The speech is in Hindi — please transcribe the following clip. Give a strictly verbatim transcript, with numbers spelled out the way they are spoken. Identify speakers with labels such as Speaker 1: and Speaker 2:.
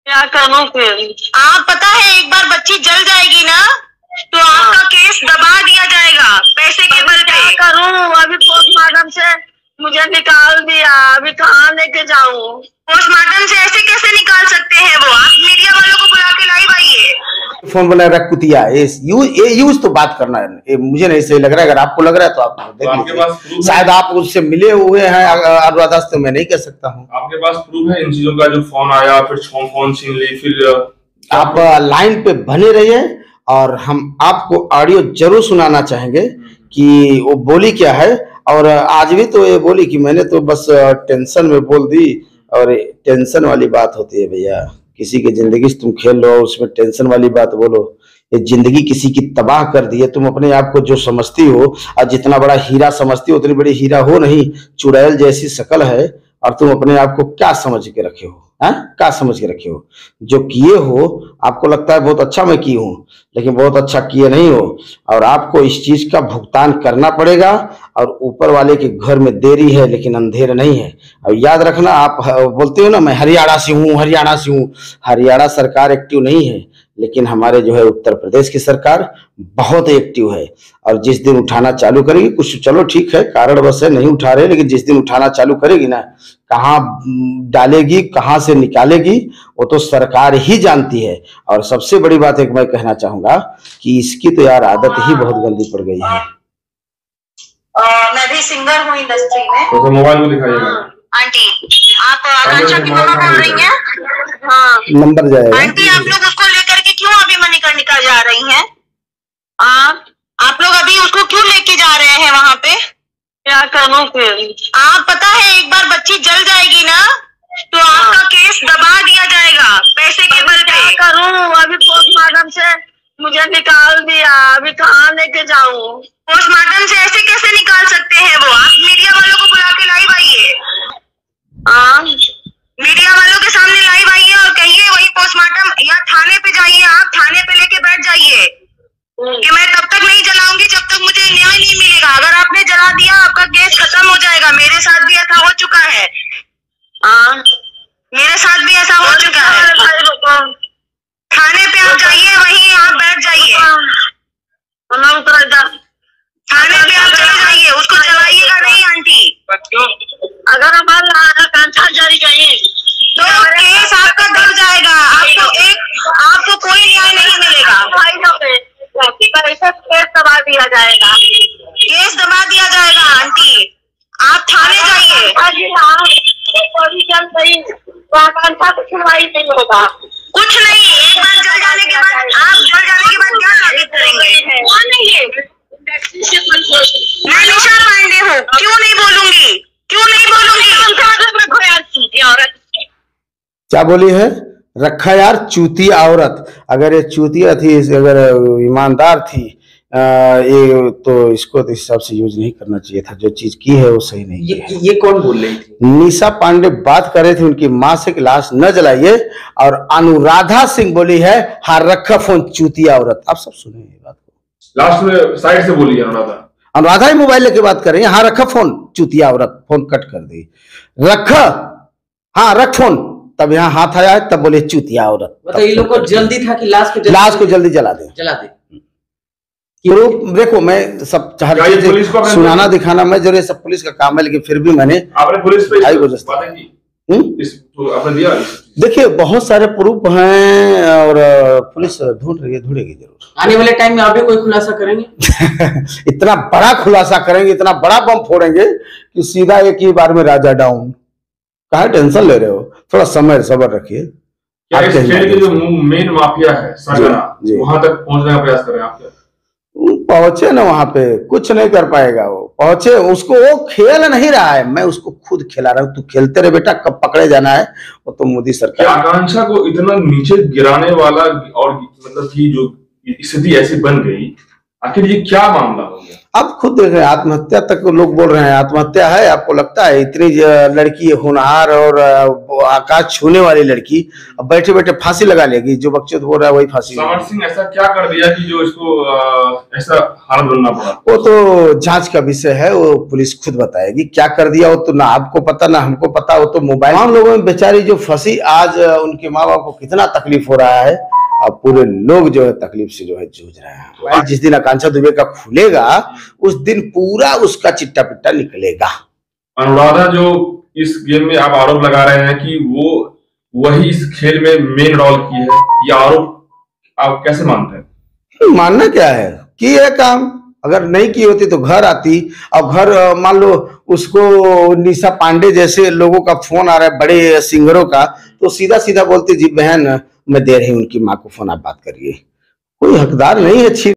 Speaker 1: क्या करूं फिर? आप पता है एक बार बच्ची जल जाएगी ना तो आपका केस दबा दिया जाएगा पैसे के बल पे। क्या करूं? अभी पोस्टमार्टम से मुझे निकाल दिया, अभी कहाँ लेके जाऊं? पोस्टमार्टम से ऐसे कैसे निकाल सकते हैं वो? आप मीडिया वालों को बुला के लाइव आइए।
Speaker 2: फोन बना रहा कुतिया, यूज ये यूज तो बात करना है, ये मुझे नहीं सही लग रहा है। अगर आपको लग रहा है तो आप देख लीजिए, शायद आप उससे मिले हुए हैं अनुराधा से, तो मैं नहीं कह सकता हूँ।
Speaker 3: आपके पास प्रूफ है इन चीजों का? जो फोन आया फिर फोन छीन ली, फिर
Speaker 2: आप लाइन पे बने रहिए और हम आपको ऑडियो जरूर सुनाना चाहेंगे कि वो बोली क्या है। और आज भी तो ये बोली कि मैंने तो बस टेंशन में बोल दी, और टेंशन वाली बात होती है भैया, किसी की जिंदगी से तुम खेल लो, उसमें टेंशन वाली बात बोलो। ये जिंदगी किसी की तबाह कर दी है। तुम अपने आप को जो समझती हो और जितना बड़ा हीरा समझती हो, उतनी बड़ी हीरा हो नहीं, चुड़ैल जैसी शक्ल है। और तुम अपने आप को क्या समझ के रखे हो? हैं? क्या समझ के रखे हो? जो किए हो आपको लगता है बहुत अच्छा मैं की हूँ, लेकिन बहुत अच्छा किए नहीं हो, और आपको इस चीज का भुगतान करना पड़ेगा। और ऊपर वाले के घर में देरी है लेकिन अंधेर नहीं है। और याद रखना, आप बोलते हो ना मैं हरियाणा से हूँ, हरियाणा से हूँ। हरियाणा सरकार एक्टिव नहीं है, लेकिन हमारे जो है उत्तर प्रदेश की सरकार बहुत एक्टिव है। और जिस दिन उठाना चालू करेगी, कुछ चलो ठीक है कारणवश है नहीं उठा रहे, लेकिन जिस दिन उठाना चालू करेगी ना, कहाँ डालेगी कहाँ से निकालेगी वो तो सरकार ही जानती है। और सबसे बड़ी बात एक मैं कहना चाहूंगा कि इसकी तो यार आदत ही बहुत गंदी पड़ गई है।
Speaker 1: आ, मैं भी सिंगर हूँ इंडस्ट्री में।
Speaker 3: तो मोबाइल को दिखाइएगा।
Speaker 1: आंटी आप आकांक्षा की मामा बोल रही हैं? हाँ
Speaker 2: नंबर जाएगा।
Speaker 1: आंटी आप लोग उसको लेकर के क्यों अभी मणिकर्णिका जा रही हैं? आप आप लोग अभी उसको क्यों लेके जा रहे हैं वहाँ पे? क्या करूं फिर? आप पता है एक बार बच्ची जल जाएगी ना तो आपका केस दबा दिया जाएगा पैसे के बल पे। क्या करूं? अभी पोस्टमार्टम से मुझे निकाल दिया, अभी कहाँ लेके जाऊं? पोस्टमार्टम से ऐसे कैसे निकाल सकते हैं वो? आप मीडिया वालों को बुला के लाइव आइए। हाँ मीडिया वालों के सामने लाइव आइए और कहिए वही पोस्टमार्टम, या थाने पे जाइए, आप थाने पे लेके बैठ जाइए कि मैं तब तक नहीं जलाऊंगी जब तक मुझे न्याय नहीं मिलेगा। अगर आपने जला दिया आपका केस खत्म हो जाएगा। मेरे साथ भी ऐसा हो चुका है। हाँ मेरे साथ भी ऐसा हो चुका है। थाने पे आप जाइए, वहीं आप बैठ जाइए, थाने पे आप चले जाइए, उसको जलाइएगा नहीं आंटी। अगर हमारा आकांक्षा जल गई तो केस आपका दब जाएगा, आपको एक आपको कोई न्याय नहीं मिलेगा। केस दबा दिया जाएगा, केस दबा दिया जाएगा आंटी। आप थाने जाइए। आकांक्षा को सुनवाई नहीं होगा, कुछ नहीं। एक बार जल जाने के बाद आप जल जाने के बाद क्या साबित करेंगे? कौन नहीं है? मैं निशा पांडे हूँ। क्यों नहीं बोलूंगी? क्यों नहीं बोलूंगी?
Speaker 2: क्या बोली है? रखा यार चूतिया औरत। अगर ये चूतिया थी, अगर ईमानदार थी आ, ये तो इसको तो इस हिसाब से यूज नहीं करना चाहिए था। जो चीज की है वो सही नहीं
Speaker 4: ये,
Speaker 2: है।
Speaker 4: ये कौन बोल रही थी?
Speaker 2: निशा पांडे बात कर रहे थे उनकी माँ से कि लाश न जलाइए, और अनुराधा सिंह बोली है हाँ रखा फोन चूतिया औरत। आप सब सुने ये बात को?
Speaker 3: लास्ट में साइड से बोली अनुराधा।
Speaker 2: अनुराधा ही मोबाइल लेके बात कर रही है, हाँ रखा फोन चूतिया औरत। फोन कट कर दी, रखा हाँ रख फोन, तब यहाँ हाथ आया तब बोले चूतिया औरत।
Speaker 4: मतलब ये लोग को जल्दी था कि लाश को
Speaker 2: लाश को जल्दी जला दे
Speaker 4: जला दे।
Speaker 2: देखो मैं सब हर चीज सुनाना दिखाना मैं जरूर सब पुलिस का काम है, लेकिन फिर भी मैंने
Speaker 3: आपने पुलिस पे
Speaker 2: बातें की।
Speaker 3: तो आपने दिया?
Speaker 2: देखिए बहुत सारे प्रूफ हैं और पुलिस ढूंढ रही है, ढूंढेगी जरूर।
Speaker 4: आने वाले टाइम में आप भी कोई खुलासा करेंगे?
Speaker 2: इतना बड़ा खुलासा करेंगे, इतना बड़ा बम फोड़ेंगे कि सीधा एक ही बार में राजा डाउन। कहाँ टेंशन ले रहे हो? थोड़ा समय सब्र रखिए।
Speaker 3: क्या इस खेल के जो मेन माफिया है संजना, वहां तक पहुंचने का प्रयास कर रहे हैं आप?
Speaker 2: पहुंचे ना वहां पे, कुछ नहीं कर पाएगा वो। पहुंचे, उसको वो खेल नहीं रहा है, मैं उसको खुद खिला रहा हूँ। तू खेलते रहे बेटा, कब पकड़े जाना है वो तो मोदी सरकार।
Speaker 3: आकांक्षा को इतना नीचे गिराने वाला और मतलब कि जो स्थिति ऐसी बन गई, आखिर ये क्या मामला हो गया?
Speaker 2: आप खुद देख रहे हैं, आत्महत्या तक लोग बोल रहे हैं आत्महत्या है। आपको लगता है इतनी लड़की होनहार और आकाश छूने वाली लड़की अब बैठे बैठे फांसी लगा लेगी? जो बच्चे बोल रहा है वही फांसी।
Speaker 3: समर सिंह ऐसा क्या कर दिया कि जो इसको ऐसा हालत बनना पड़ा?
Speaker 2: वो तो जांच का विषय है, वो पुलिस खुद बताएगी क्या कर दिया। वो तो ना आपको पता ना हमको पता। वो तो मोबाइल हम लोगों में बेचारी जो फंसी, आज उनके माँ बाप को कितना तकलीफ हो रहा है। अब पूरे लोग जो है तकलीफ से जो है जूझ रहे हैं। जिस दिन आकांक्षा दुबे का खुलेगा उस दिन पूरा उसका चिट्टा पिट्टा निकलेगा।
Speaker 3: अनुराधा जो इस गेम में आप आरोप लगा रहे हैं कि वो वही इस खेल में मेन रोल की है, ये आरोप आप कैसे मानते हैं?
Speaker 2: मानना क्या है, की है काम। अगर नहीं की होती तो घर आती। अब घर मान लो उसको निशा पांडे जैसे लोगों का फोन आ रहा है, बड़े सिंगरों का, तो सीधा सीधा बोलती जी बहन मैं दे रही हूँ उनकी माँ को फोन, आप बात करिए। कोई हकदार नहीं है।